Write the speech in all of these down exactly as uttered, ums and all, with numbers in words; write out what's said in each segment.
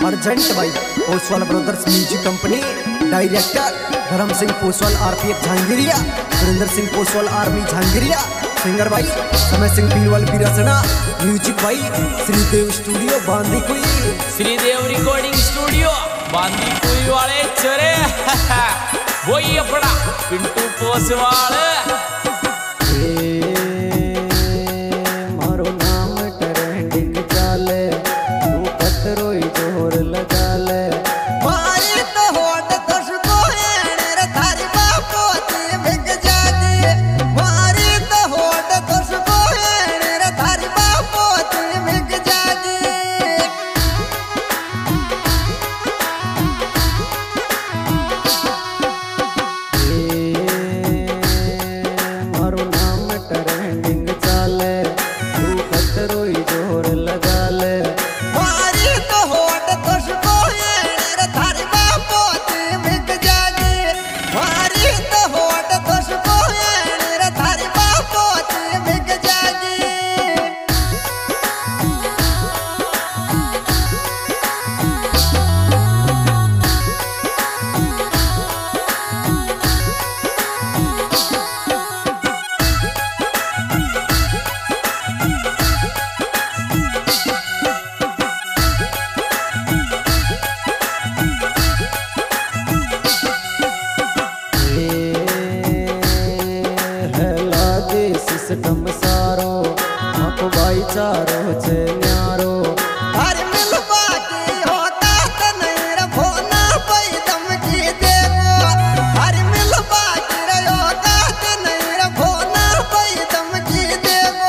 Urgent भाई Poswal brothers music company, director Dharam Singh Poswal RPF Jhangiriya, Surendra Singh Poswal army Jhangiriya, singer भाई Samay Singh Pilwal Birsana, music भाई Shridev studio Bandikui, Shridev recording studio Bandikui वाले चरे वही अपना पिंटू पोसवाल। मारो नाम ट्रेंडिंग चाले, तू कतरोई जोर लगा ले, मारी तो होट तुझको रे थारी बापो ती बिक जादी, मारी तो होट तुझको रे थारी बापो ती बिक जादी। मारो नाम ट्रेंडिंग चाले, तू कतरोई जोर लगा ले, मारी तो होट तुझको रे थारी बापो ती बिक जादी, मारी तो होट तुझको रे थारी बापो ती बिक जादी। सिस्टम सारो मको भाईचारो छे न्यारो, हर मिलवा की होता त नहीं रे भोना पई धमकी देगो, हर मिलवा की रे होता त नहीं रे भोना पई धमकी देगो।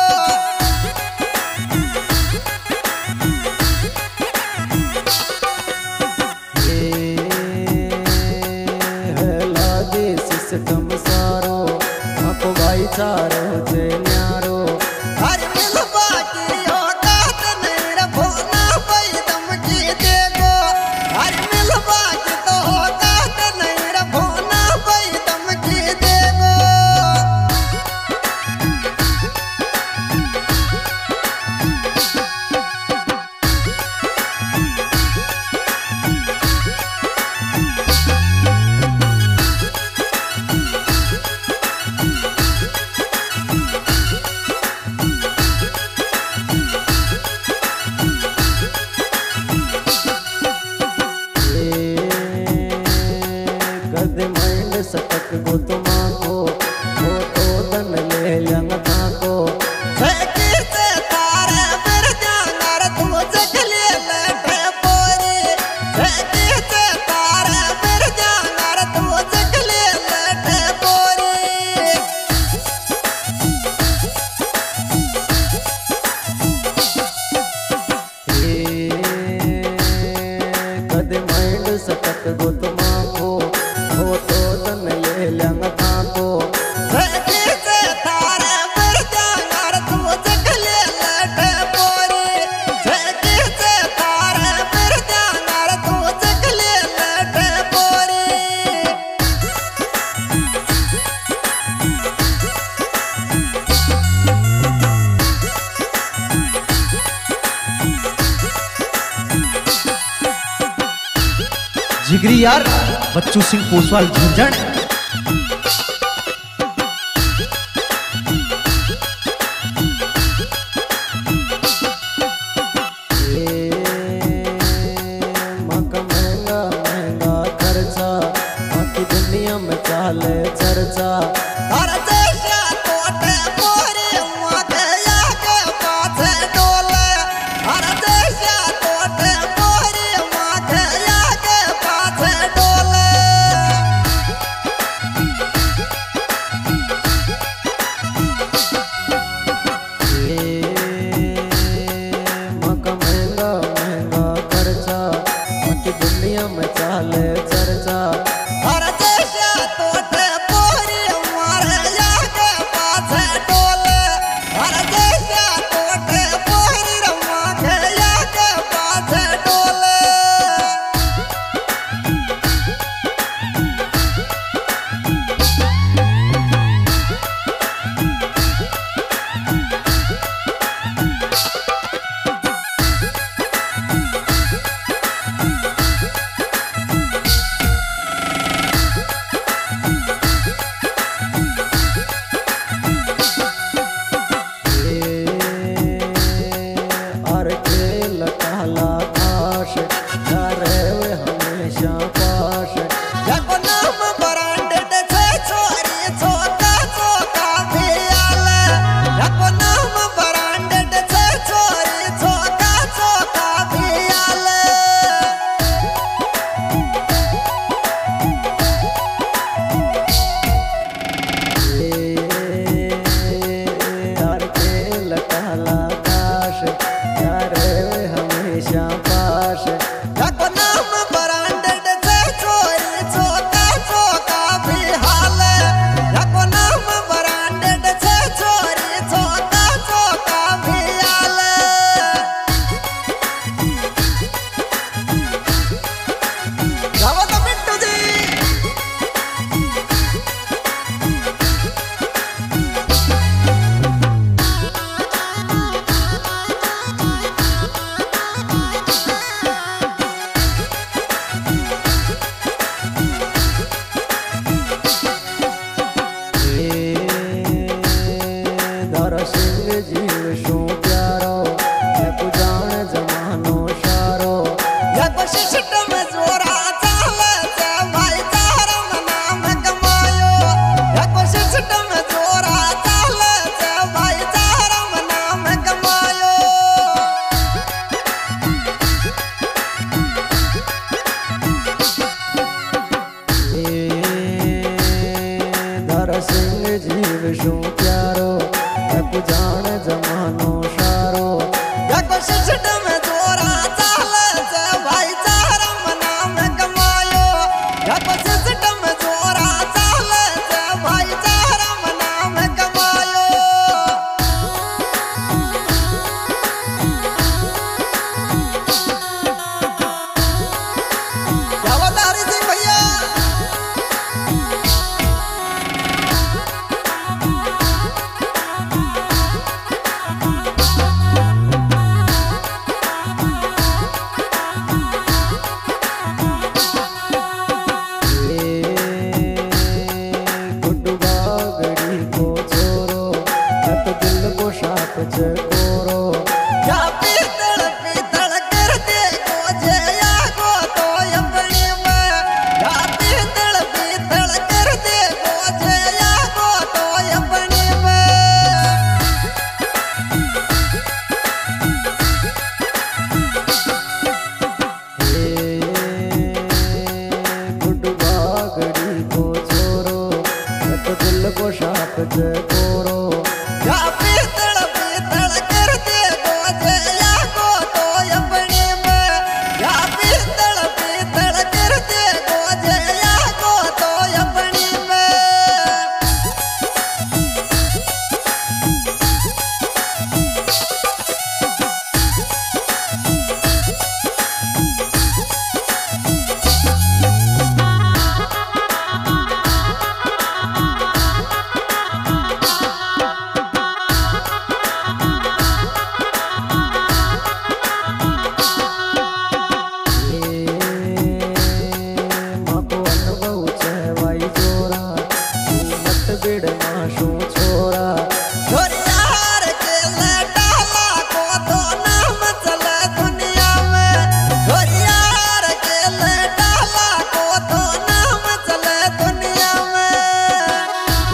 लादे सिस्टम सारो मको भाईचारो छे न्यारो, हर मिलवा की होता त नहीं रे भोना पई धमकी देगो, हर मिलवा की तो होता त नहीं रे भोना पई धमकी देगो। कद माइंड सटक गो तुमाको, वो तो दन ले लंग थाको, फेंकी से तारे फिर जांगर तू जगले लेटे पोरी, फेंकी से तारे फिर जांगर तू जगले लेटे पोरी। कद माइंड सटक गो तुमाको, वो तो दन ले लंग थाको, फेंकी से तारे फिर जांगर तू जगले लेटे पोरी, फेंकी से तारे फिर जांगर तू जगले लेटे पोरी। जिगरी यार बच्चू सिंह पोसवाल झंझण, मका महंगा महंगा खर्चा, बाकी दुनिया में चाले चर्चा, हर देशा तोटे पोरी माथे आगे पाछे डोले, हर देशा तोटे पोरी माथे आगे पाछे डोले। बैठा पास याको नाम ब्रांडेड से चोरी चोका चोका भी हाल याको नाम ब्रांडेड से चोरी चोका चोका भी हाल जाओ तो बिट्टू जी धर सिंह जीव शू प्यारो याको जान जमानो सारो याको सिस्टम जोरा चाले से भाई चारम नाम कमायो याको सिस्टम जोरा चाले से भाई चारम नाम कमायो धर सिंह जीव शू प्यारो याको जान जमानो सारो याको सिस्टम जोरा चाले से भाई चारम नाम कमायो याको सिस्टम जोरा चाले से भाई चारम नाम कमायो क्या बता रही थी भैया गुड्डू बागड़ी को छोरो याको दिल को शाप चकोरो क्या पीतल पीतल कर दे गोजे या गो तो अपनी में क्या पीतल पीतल कर दे गोजे या गो तो अपनी में गुड्डू बागड़ी को छोरो याको दिल को शाप चकोरो क्या पीतल पीतल कर दे गोजे या गो तो अपनी में क्या पीतल पीतल कर दे गोजे या गो तो अपनी में माको अनुभव छे भाई जोरा तू मत बिड़ माशू छोरा छोरियार के लटाला को तो नाम चले दुनिया में छोरियार के लटाला को तो नाम चले दुनिया में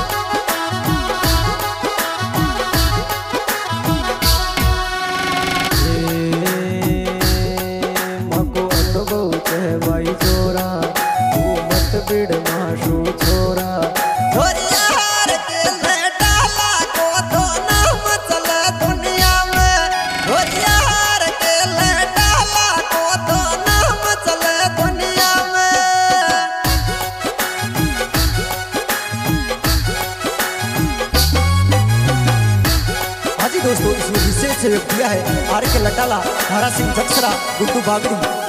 माको अनुभव छे भाई जोरा तू मत बिड़ माशू छोरा छोरियार के लटाला को तो नाम चले दुनिया में छोरियार के लटाला को तो नाम चले दुनिया में हाँ जी दोस्तों, इसमें विशेष सहयोग दिया है आर के लटाला, हरा सिंह जक्सरा, गुड्डू बागड़ी।